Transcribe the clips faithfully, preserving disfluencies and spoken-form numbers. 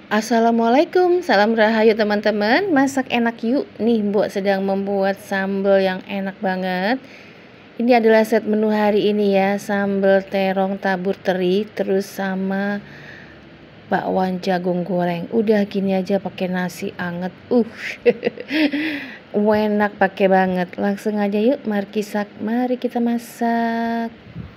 Assalamualaikum, salam rahayu teman-teman. Masak enak yuk. Nih Mbok sedang membuat sambal yang enak banget. Ini adalah set menu hari ini ya, sambal terong tabur teri terus sama bakwan jagung goreng. Udah gini aja pakai nasi anget. Uh. Enak pakai banget. Langsung aja yuk, mari kita mari kita masak.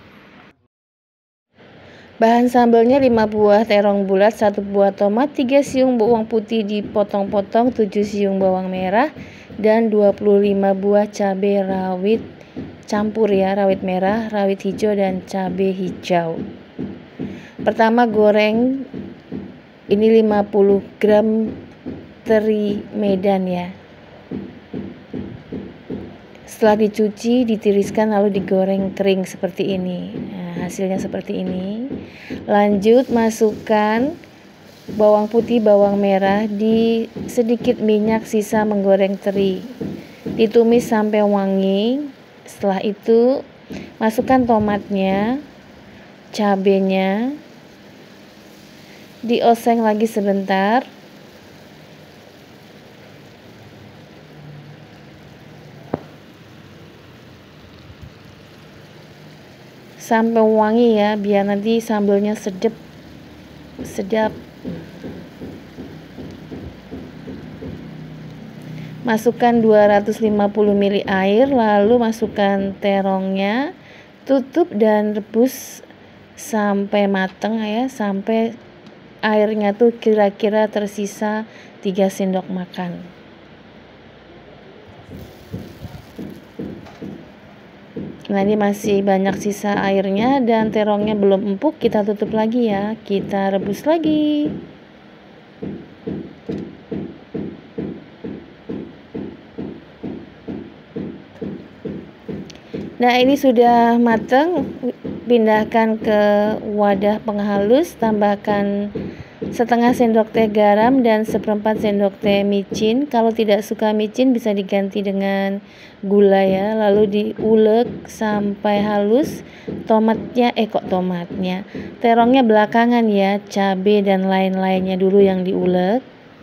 Bahan sambalnya lima buah terong bulat, satu buah tomat, tiga siung bawang putih dipotong-potong, tujuh siung bawang merah, dan dua puluh lima buah cabai rawit campur ya, rawit merah, rawit hijau, dan cabai hijau. Pertama goreng ini lima puluh gram teri Medan ya. Setelah dicuci, ditiriskan lalu digoreng kering seperti ini. Nah, hasilnya seperti ini. Lanjut masukkan bawang putih, bawang merah di sedikit minyak sisa menggoreng teri. Ditumis sampai wangi. Setelah itu masukkan tomatnya, cabenya. Dioseng lagi sebentar. Sampai wangi ya, biar nanti sambalnya sedap sedap. Masukkan dua ratus lima puluh mililiter air, lalu masukkan terongnya, tutup dan rebus sampai matang ya, sampai airnya tuh kira-kira tersisa tiga sendok makan. Nah, ini masih banyak sisa airnya dan terongnya belum empuk, kita tutup lagi ya, kita rebus lagi. Nah, ini sudah matang, pindahkan ke wadah penghalus, tambahkan setengah sendok teh garam dan seperempat sendok teh micin. Kalau tidak suka micin bisa diganti dengan gula ya. Lalu diulek sampai halus. Tomatnya eh kok tomatnya terongnya belakangan ya, cabai dan lain-lainnya dulu yang diulek.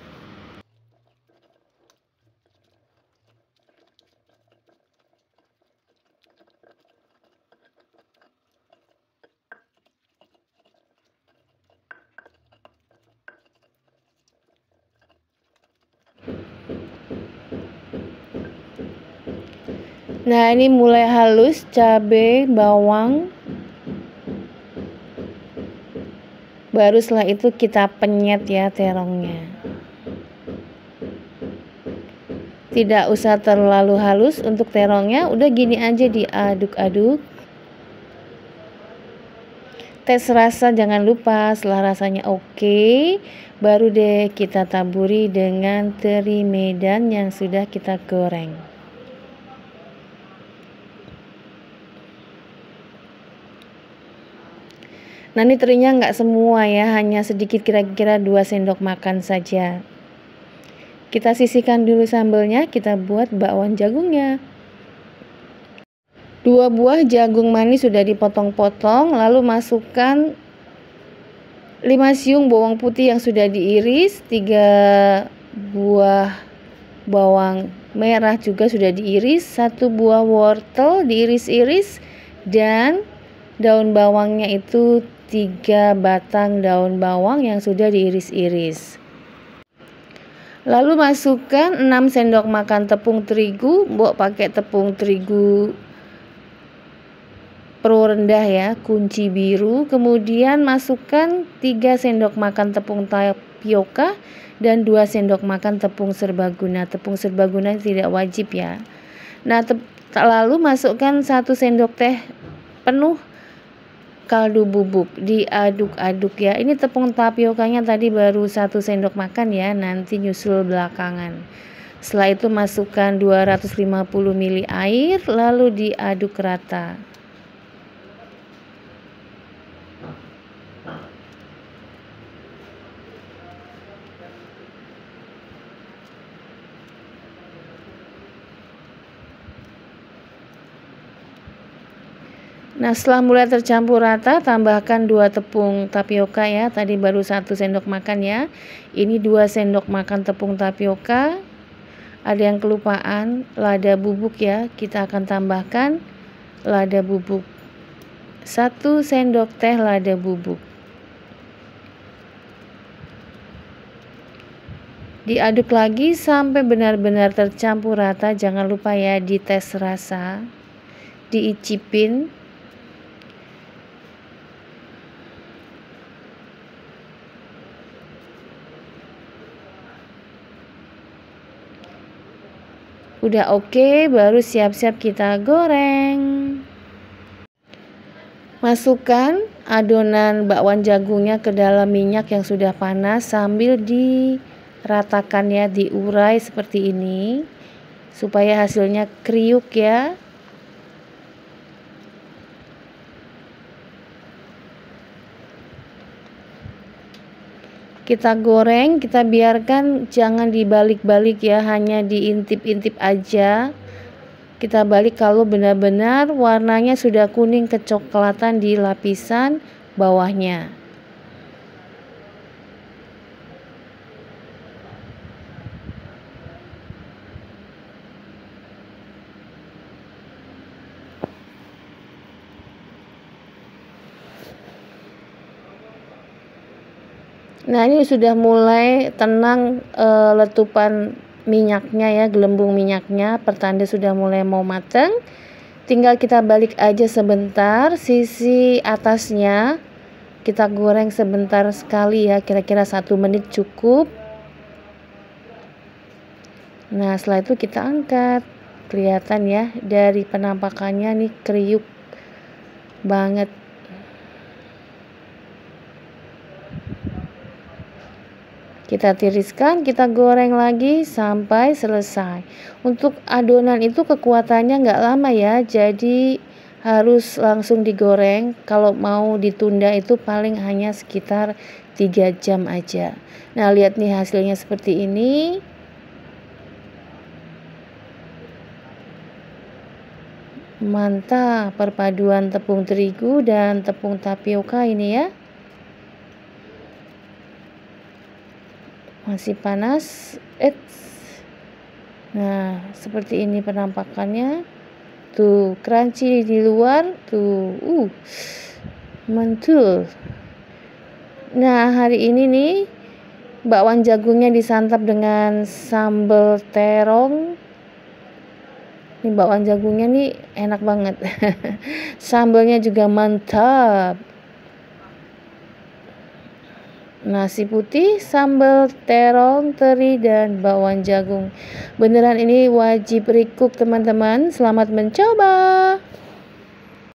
Nah, ini mulai halus cabai, bawang. Baru setelah itu kita penyet ya terongnya. Tidak usah terlalu halus untuk terongnya, udah gini aja diaduk-aduk. Tes rasa jangan lupa, setelah rasanya oke, baru deh kita taburi dengan teri Medan yang sudah kita goreng. Nah, ini terinya nggak semua ya, hanya sedikit, kira-kira dua sendok makan saja. Kita sisihkan dulu sambalnya, kita buat bakwan jagungnya. Dua buah jagung manis sudah dipotong-potong, lalu masukkan lima siung bawang putih yang sudah diiris, tiga buah bawang merah juga sudah diiris, satu buah wortel diiris-iris, dan daun bawangnya itu tiga batang daun bawang yang sudah diiris-iris. Lalu masukkan enam sendok makan tepung terigu. Mbok pakai tepung terigu pro rendah ya, kunci biru. Kemudian masukkan tiga sendok makan tepung tapioka dan dua sendok makan tepung serbaguna. Tepung serbaguna tidak wajib ya. Nah, lalu masukkan satu sendok teh penuh kaldu bubuk, diaduk-aduk ya. Ini tepung tapiokanya tadi baru satu sendok makan ya, nanti nyusul belakangan. Setelah itu masukkan dua ratus lima puluh mililiter air, lalu diaduk rata. Nah, setelah mulai tercampur rata, tambahkan dua tepung tapioka ya. Tadi baru satu sendok makan ya. Ini dua sendok makan tepung tapioka. Ada yang kelupaan, lada bubuk ya. Kita akan tambahkan lada bubuk. satu sendok teh lada bubuk. Diaduk lagi sampai benar-benar tercampur rata. Jangan lupa ya dites rasa. Diicipin. Udah oke, baru siap-siap kita goreng. Masukkan adonan bakwan jagungnya ke dalam minyak yang sudah panas sambil diratakan ya, diurai seperti ini supaya hasilnya kriuk ya. Kita goreng, kita biarkan, jangan dibalik-balik ya, hanya diintip-intip aja. Kita balik kalau benar-benar warnanya sudah kuning kecoklatan di lapisan bawahnya. Nah, ini sudah mulai tenang e, letupan minyaknya ya, gelembung minyaknya, pertanda sudah mulai mau matang. Tinggal kita balik aja sebentar, sisi atasnya kita goreng sebentar sekali ya, kira-kira satu menit cukup. Nah, setelah itu kita angkat. Kelihatan ya dari penampakannya nih kriuk banget. Kita tiriskan, kita goreng lagi sampai selesai. Untuk adonan itu kekuatannya nggak lama ya, jadi harus langsung digoreng. Kalau mau ditunda itu paling hanya sekitar tiga jam aja. Nah, lihat nih hasilnya seperti ini. Mantap, perpaduan tepung terigu dan tepung tapioka ini ya. Masih panas. Eits. Nah, seperti ini penampakannya. Tuh, crunchy di luar, tuh. Uh. Mantul. Nah, hari ini nih bakwan jagungnya disantap dengan sambal terong. Ini bakwan jagungnya nih enak banget. Sambalnya juga mantap. Nasi putih, sambal terong, teri, dan bakwan jagung. Beneran ini wajib recook teman-teman. Selamat mencoba.